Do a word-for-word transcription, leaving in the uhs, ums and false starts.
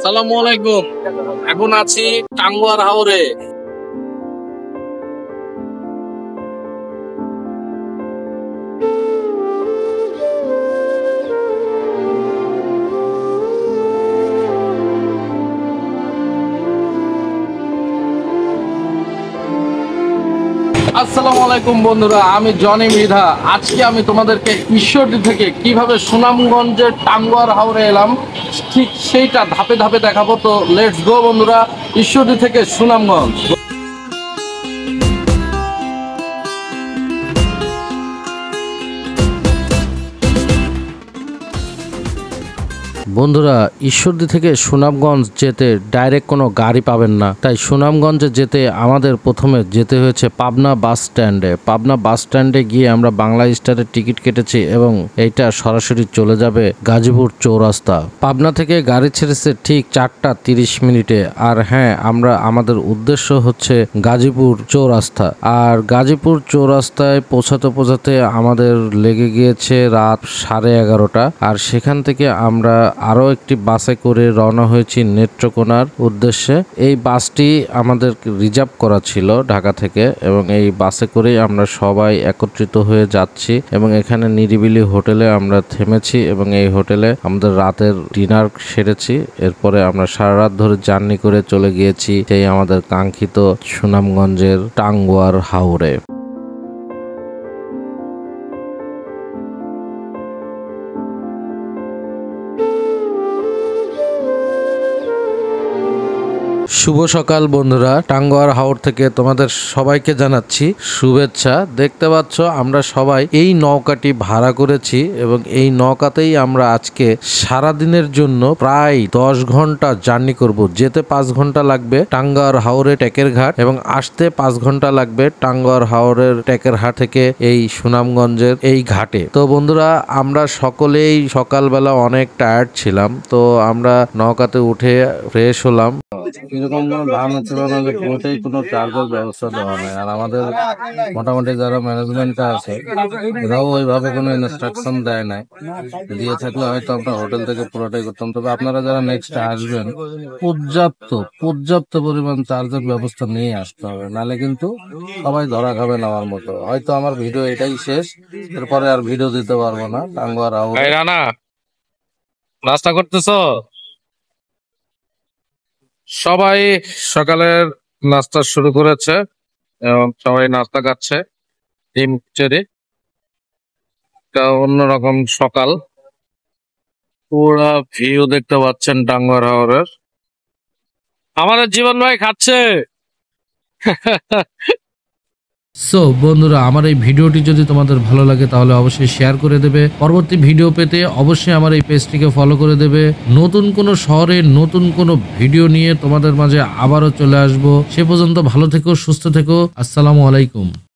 আসসালামু আলাইকুম। এখন আছি টাঙ্গুয়ার হাওরে। আসসালামু আলাইকুম বন্ধুরা, আমি জনি মৃধা। আজকে আমি তোমাদেরকে ঈশ্বরদী থেকে কিভাবে সুনামগঞ্জের টাঙ্গুয়ার হাওরে এলাম ঠিক সেইটা ধাপে ধাপে দেখাবো। তো লেটস গো বন্ধুরা, ঈশ্বরদী থেকে সুনামগঞ্জ। বন্ধুরা, ঈশ্বরদী থেকে সুনামগঞ্জ যেতে ডাইরেক্ট কোনো গাড়ি পাবেন না, তাই সুনামগঞ্জে যেতে আমাদের প্রথমে যেতে হয়েছে পাবনা বাস স্ট্যান্ডে। পাবনা বাস স্ট্যান্ডে গিয়ে আমরা বাংলা স্টারের টিকিট কেটেছি এবং এইটা সরাসরি চলে যাবে গাজীপুর চৌরাস্তা। পাবনা থেকে গাড়ি ছেড়েছে ঠিক চারটা তিরিশ মিনিটে। আর হ্যাঁ, আমরা আমাদের উদ্দেশ্য হচ্ছে গাজীপুর চৌরাস্তা। আর গাজীপুর চৌরাস্তায় পৌঁছাতে পৌঁছাতে আমাদের লেগে গিয়েছে রাত সাড়ে এগারোটা। আর সেখান থেকে আমরা আরও একটি বাসে করে রওনা হয়েছি নেত্রকোনার উদ্দেশ্যে। এই বাসটি আমাদের রিজার্ভ করা ছিল ঢাকা থেকে এবং এই বাসে করেই আমরা সবাই একত্রিত হয়ে যাচ্ছি এবং এখানে নিরিবিলি হোটেলে আমরা থেমেছি এবং এই হোটেলে আমাদের রাতের ডিনার সেরেছি। এরপরে আমরা সারা রাত ধরে জার্নি করে চলে গিয়েছি সেই আমাদের কাঙ্ক্ষিত সুনামগঞ্জের টাঙ্গুয়ার হাওরে। শুভ সকাল বন্ধুরা, টাঙ্গুয়ার হাওর থেকে তোমাদের সবাইকে জানাচ্ছি শুভেচ্ছা। দেখতে পাচ্ছ আমরা সবাই এই নৌকাটি ভাড়া করেছি এবং এই নৌকাতেই আমরা আজকে সারা দিনের জন্য প্রায় দশ ঘন্টা জার্নি করব। যেতে পাঁচ ঘন্টা লাগবে টাঙ্গুয়ার হাওরে টেকের ঘাট এবং আসতে পাঁচ ঘন্টা লাগবে টাঙ্গুয়ার হাওরের টেকের ঘাট থেকে এই সুনামগঞ্জের এই ঘাটে। তো বন্ধুরা, আমরা সকলেই সকালবেলা অনেক টায়ার্ড ছিলাম, তো আমরা নৌকাতে উঠে ফ্রেশ হলাম। এরকম কোনো ধারণা ছিল না যে পুরোটাই কোনো চার্জের ব্যবস্থা দেওয়া নেই। আর আমাদের মোটামুটি যারা ম্যানেজমেন্টে আছে এরাও ওইভাবে কোনো ইনস্ট্রাকশন দেয় নাই। দিয়ে থাকলে হয়তো আমরা হোটেল থেকে পুরোটাই করতাম। তবে আপনারা যারা নেক্সট আসবেন পর্যাপ্ত পর্যাপ্ত পরিমাণ চার্জের ব্যবস্থা নিয়ে আসতে হবে, নাহলে কিন্তু সবাই ধরা খাবে নেওয়ার মতো। হয়তো আমার ভিডিও এটাই শেষ, এরপরে আর ভিডিও দিতে পারবো না। টাঙ্গুয়ার হাওরে নাস্তা করতেছো? সবাই সকালের নাস্তা শুরু করেছে এবং সবাই নাস্তা খাচ্ছে ডিম খিচুড়ি। অন্যরকম সকাল, পুরা ভিউ দেখতে পাচ্ছেন টাঙ্গুয়ার হাওরের। আমাদের জীবন ভাই খাচ্ছে। সো বন্ধুরা, আমার এই ভিডিওটি যদি তোমাদের ভালো লাগে তাহলে অবশ্যই শেয়ার করে দেবে। পরবর্তী ভিডিও পেতে অবশ্যই আমার এই পেজটিকে ফলো করে দেবে। নতুন কোনো শহরে নতুন কোনো ভিডিও নিয়ে তোমাদের মাঝে আবারও চলে আসবো। সে পর্যন্ত ভালো থেকো, সুস্থ থেকো। আসসালামু আলাইকুম।